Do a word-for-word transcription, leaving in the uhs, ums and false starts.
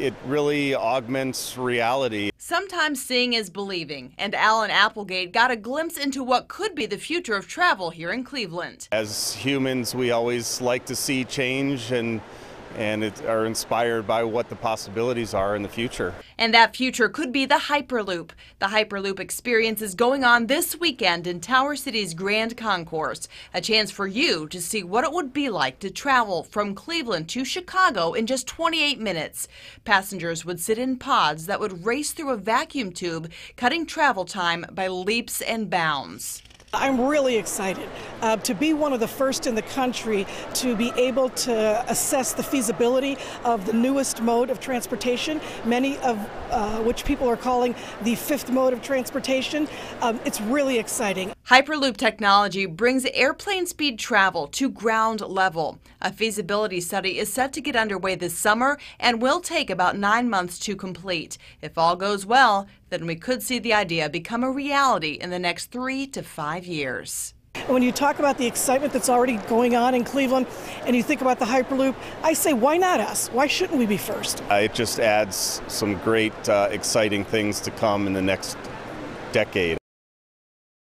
it really augments reality. Sometimes seeing is believing, and Alan Applegate got a glimpse into what could be the future of travel here in Cleveland. As humans, we always like to see change and and it, are inspired by what the possibilities are in the future. And that future could be the Hyperloop. The Hyperloop experience is going on this weekend in Tower City's Grand Concourse, a chance for you to see what it would be like to travel from Cleveland to Chicago in just twenty-eight minutes. Passengers would sit in pods that would race through a vacuum tube, cutting travel time by leaps and bounds. I'm really excited uh, to be one of the first in the country to be able to assess the feasibility of the newest mode of transportation, many of uh, which people are calling the fifth mode of transportation. Um, it's really exciting. Hyperloop technology brings airplane speed travel to ground level. A feasibility study is set to get underway this summer and will take about nine months to complete. If all goes well, then we could see the idea become a reality in the next three to five years. When you talk about the excitement that's already going on in Cleveland and you think about the Hyperloop, I say, why not us? Why shouldn't we be first? Uh, it just adds some great, uh, exciting things to come in the next decade.